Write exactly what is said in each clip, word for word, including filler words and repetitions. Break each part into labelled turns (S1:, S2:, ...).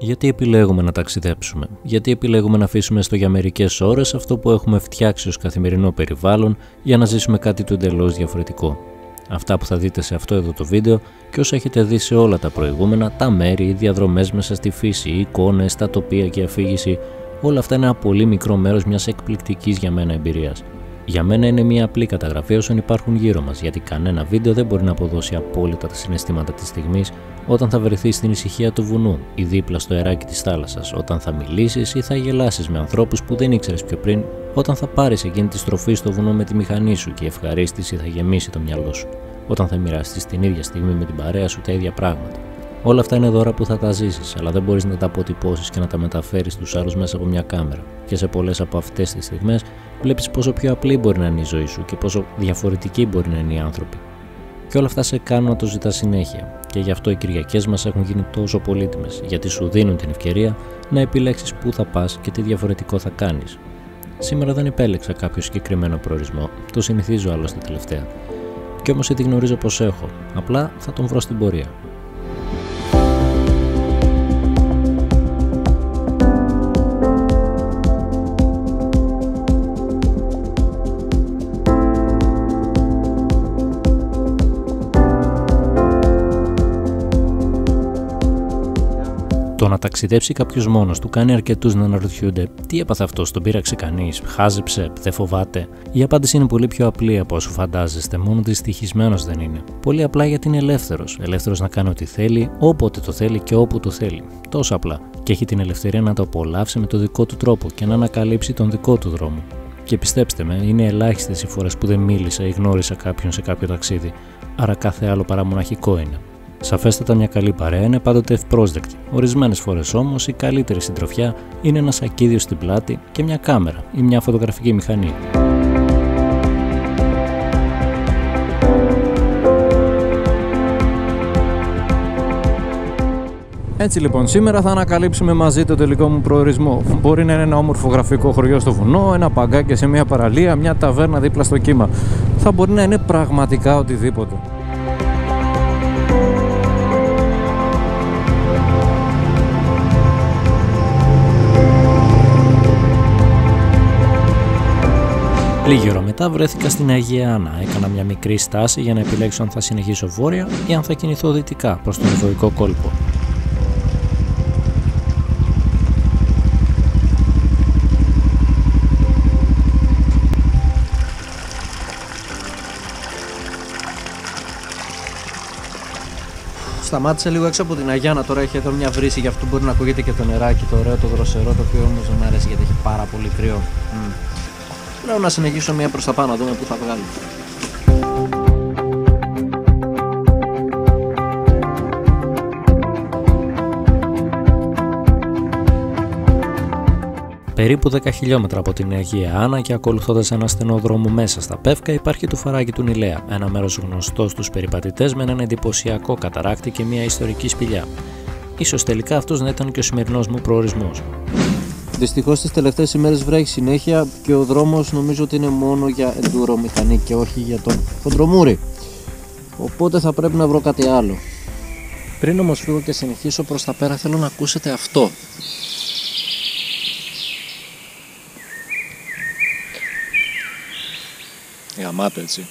S1: Γιατί επιλέγουμε να ταξιδέψουμε, γιατί επιλέγουμε να αφήσουμε στο για μερικές ώρες αυτό που έχουμε φτιάξει ως καθημερινό περιβάλλον για να ζήσουμε κάτι του εντελώς διαφορετικό. Αυτά που θα δείτε σε αυτό εδώ το βίντεο και όσα έχετε δει σε όλα τα προηγούμενα, τα μέρη, οι διαδρομές μέσα στη φύση, οι εικόνες, τα τοπία και η αφήγηση, όλα αυτά είναι ένα πολύ μικρό μέρος μιας εκπληκτικής για μένα εμπειρίας. Για μένα είναι μια απλή καταγραφή όσων υπάρχουν γύρω μας, γιατί κανένα βίντεο δεν μπορεί να αποδώσει απόλυτα τα συναισθήματα της στιγμής όταν θα βρεθείς στην ησυχία του βουνού ή δίπλα στο αεράκι της θάλασσας, όταν θα μιλήσεις ή θα γελάσεις με ανθρώπους που δεν ήξερες πιο πριν, όταν θα πάρεις εκείνη τη στροφή στο βουνό με τη μηχανή σου και η ευχαρίστηση θα γεμίσει το μυαλό σου, όταν θα μοιραστείς την ίδια στιγμή με την παρέα σου τα ίδια πράγματα. Όλα αυτά είναι δώρα που θα τα ζήσεις, αλλά δεν μπορείς να τα αποτυπώσεις και να τα μεταφέρεις στους άλλους μέσα από μια κάμερα. Και σε πολλές από αυτές τις στιγμές βλέπεις πόσο πιο απλή μπορεί να είναι η ζωή σου και πόσο διαφορετικοί μπορεί να είναι οι άνθρωποι. Και όλα αυτά σε κάνουν να το ζητάς συνέχεια. Και γι' αυτό οι Κυριακές μας έχουν γίνει τόσο πολύτιμες, γιατί σου δίνουν την ευκαιρία να επιλέξεις πού θα πας και τι διαφορετικό θα κάνεις. Σήμερα δεν επέλεξα κάποιο συγκεκριμένο προορισμό, το συνηθίζω άλλωστε τελευταία. Κι όμως ήδη γνωρίζω πως έχω, απλά θα τον βρω στην πορεία. Το να ταξιδέψει κάποιος μόνος του κάνει αρκετούς να αναρωτιούνται τι έπαθε αυτός, τον πείραξε κανείς, χάζεψε, δεν φοβάται. Η απάντηση είναι πολύ πιο απλή από όσο φαντάζεστε, μόνο δυστυχισμένος δεν είναι. Πολύ απλά γιατί είναι ελεύθερος. Ελεύθερος να κάνει ό,τι θέλει, όποτε το θέλει και όπου το θέλει. Τόσο απλά. Και έχει την ελευθερία να το απολαύσει με τον δικό του τρόπο και να ανακαλύψει τον δικό του δρόμο. Και πιστέψτε με, είναι ελάχιστες οι φορές που δεν μίλησα ή γνώρισα κάποιον σε κάποιο ταξίδι. Άρα κάθε άλλο παρά μοναχικό είναι. Σαφέστατα μια καλή παρέα είναι πάντοτε ευπρόσδεκτη. Ορισμένες φορές όμως η καλύτερη συντροφιά είναι ένα σακίδιο στην πλάτη και μια κάμερα ή μια φωτογραφική μηχανή. Έτσι λοιπόν, σήμερα θα ανακαλύψουμε μαζί το τελικό μου προορισμό. Μπορεί να είναι ένα όμορφο γραφικό χωριό στο βουνό, ένα παγκάκι σε μια παραλία, μια ταβέρνα δίπλα στο κύμα. Θα μπορεί να είναι πραγματικά οτιδήποτε. Λίγη ώρα μετά βρέθηκα στην Αγία Άννα. Έκανα μια μικρή στάση για να επιλέξω αν θα συνεχίσω βόρεια ή αν θα κινηθώ δυτικά προς τον Ιβωικό κόλπο. Σταμάτησε λίγο έξω από την Αγία Άννα, τώρα έχει εδώ μια βρύση, γι' αυτό μπορεί να ακούγεται και το νεράκι, το ωραίο, το δροσερό, το οποίο όμως δεν μου αρέσει γιατί έχει πάρα πολύ κρύο. Mm. Λέω να συνεχίσω μία προς τα πάνω, να δούμε πού θα βγάλει. Περίπου δέκα χιλιόμετρα από την Αγία Άννα και ακολουθώντας ένα στενό δρόμο μέσα στα Πεύκα υπάρχει το φαράκι του Νηλέα, ένα μέρος γνωστό στους περιπατητές με έναν εντυπωσιακό καταράκτη και μια ιστορική σπηλιά. Ίσως τελικά αυτός να ήταν και ο σημερινός μου προορισμός. Δυστυχώς τις τελευταίες ημέρες βρέχει συνέχεια και ο δρόμος νομίζω ότι είναι μόνο για εντούρο μηχανή και όχι για τον χοντρομούρι. Οπότε θα πρέπει να βρω κάτι άλλο. Πριν όμως φύγω και συνεχίσω προς τα πέρα θέλω να ακούσετε αυτό. Γαμάτο έτσι.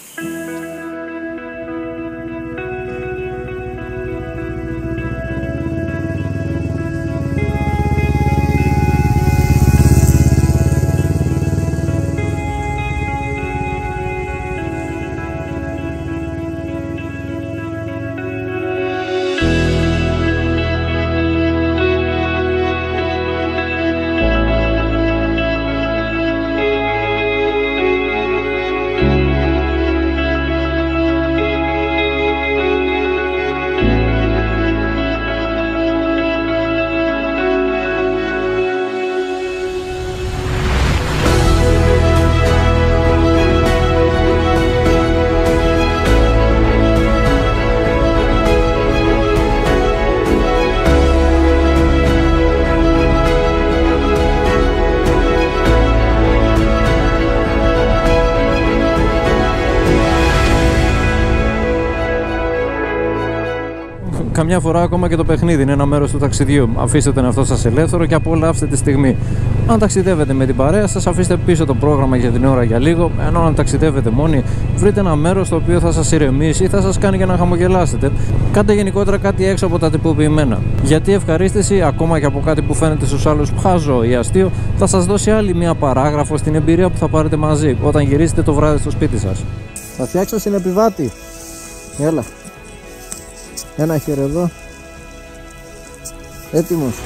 S2: καμιά φορά ακόμα και το παιχνίδι είναι ένα μέρος του ταξιδιού. Αφήστε τον εαυτό σας ελεύθερο και απολαύστε τη στιγμή. Αν ταξιδεύετε με την παρέα σας, αφήστε πίσω το πρόγραμμα για την ώρα για λίγο. Ενώ αν ταξιδεύετε μόνοι, βρείτε ένα μέρος το οποίο θα σας ηρεμήσει ή θα σας κάνει για να χαμογελάσετε. Κάντε γενικότερα κάτι έξω από τα τυποποιημένα. Γιατί η ευχαρίστηση, ακόμα και από κάτι που φαίνεται στους άλλους χάζο ή αστείο, θα σας δώσει άλλη μία παράγραφο στην εμπειρία που θα πάρετε μαζί όταν γυρίσετε το βράδυ στο σπίτι σας. Θα φτιάξω συνεπιβάτη. Έλα. Ένα χέρι εδώ. Έτοιμος.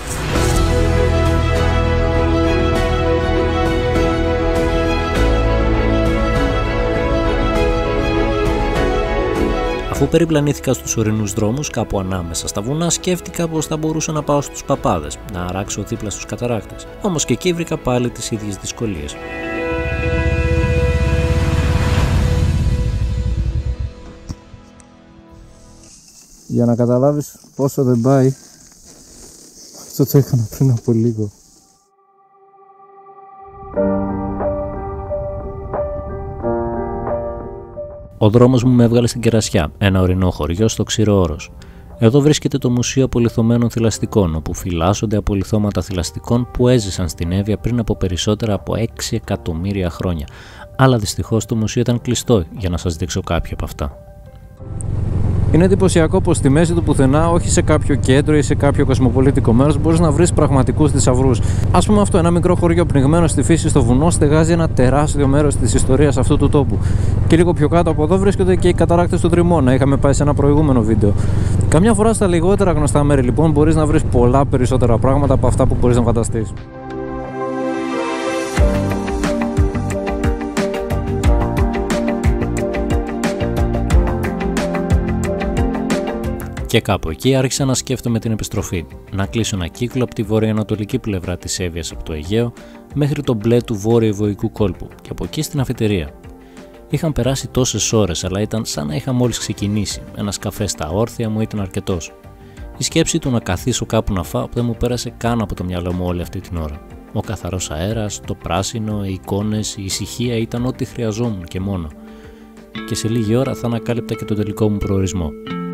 S1: Αφού περιπλανήθηκα στους ορεινούς δρόμους κάπου ανάμεσα στα βουνά, σκέφτηκα πως θα μπορούσα να πάω στους Παπάδες, να αράξω δίπλα στους καταράκτες. Όμως και εκεί βρήκα πάλι τις ίδιες δυσκολίες.
S2: Για να καταλάβεις πόσο δεν πάει, αυτό το έκανα πριν από λίγο.
S1: Ο δρόμος μου με έβγαλε στην Κερασιά, ένα ορεινό χωριό στο Ξηρό Όρος. Εδώ βρίσκεται το Μουσείο Απολιθωμένων Θηλαστικών, όπου φυλάσσονται απολιθώματα θηλαστικών που έζησαν στην Εύβοια πριν από περισσότερα από έξι εκατομμύρια χρόνια. Αλλά δυστυχώς το μουσείο ήταν κλειστό για να σας δείξω κάποια από αυτά.
S2: Είναι εντυπωσιακό πως στη μέση του πουθενά, όχι σε κάποιο κέντρο ή σε κάποιο κοσμοπολίτικο μέρος, μπορείς να βρεις πραγματικούς θησαυρούς. Ας πούμε αυτό, ένα μικρό χωριό πνιγμένο στη φύση στο βουνό στεγάζει ένα τεράστιο μέρος της ιστορίας αυτού του τόπου. Και λίγο πιο κάτω από εδώ βρίσκονται και οι καταράκτες του Τριμώνα. Είχαμε πάει σε ένα προηγούμενο βίντεο. Καμιά φορά στα λιγότερα γνωστά μέρη λοιπόν μπορείς να βρεις πολλά περισσότερα πράγματα από αυτά που μπορείς να φανταστείς.
S1: Και κάπου εκεί άρχισα να σκέφτομαι την επιστροφή. Να κλείσω ένα κύκλο από τη βορειοανατολική πλευρά της Εύβοιας από το Αιγαίο μέχρι το μπλε του βόρειο-βοϊκού κόλπου και από εκεί στην αφετηρία. Είχαν περάσει τόσες ώρες, αλλά ήταν σαν να είχα μόλις ξεκινήσει. Ένας καφές στα όρθια μου ήταν αρκετός. Η σκέψη του να καθίσω κάπου να φάω δεν μου πέρασε καν από το μυαλό μου όλη αυτή την ώρα. Ο καθαρός αέρας, το πράσινο, οι εικόνες, η ησυχία ήταν ό,τι χρειαζόμουν και μόνο. Και σε λίγη ώρα θα ανακάλυπτα και τον τελικό μου προορισμό.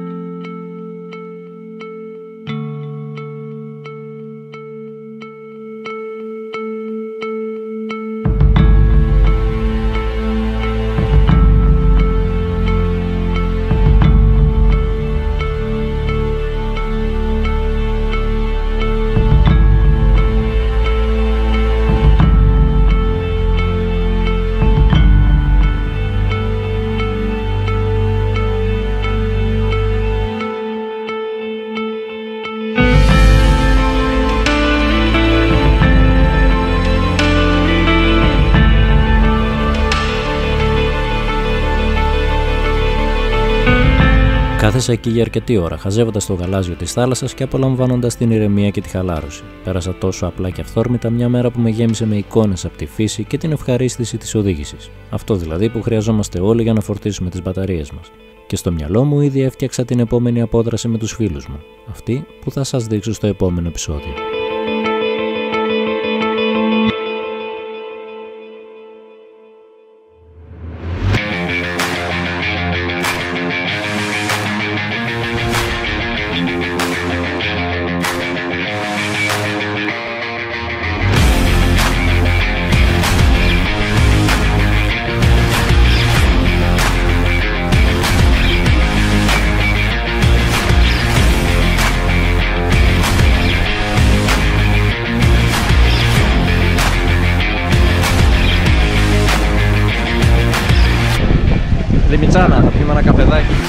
S1: Κάθεσα εκεί για αρκετή ώρα, χαζεύοντας το γαλάζιο της θάλασσας και απολαμβάνοντας την ηρεμία και τη χαλάρωση. Πέρασα τόσο απλά και αυθόρμητα μια μέρα που με γέμισε με εικόνες από τη φύση και την ευχαρίστηση της οδήγησης. Αυτό δηλαδή που χρειαζόμαστε όλοι για να φορτίσουμε τις μπαταρίες μας. Και στο μυαλό μου ήδη έφτιαξα την επόμενη απόδραση με τους φίλους μου. Αυτή που θα σας δείξω στο επόμενο επεισόδιο.
S2: Λιμιτσάνα, θα πιούμε ένα καφεδάκι.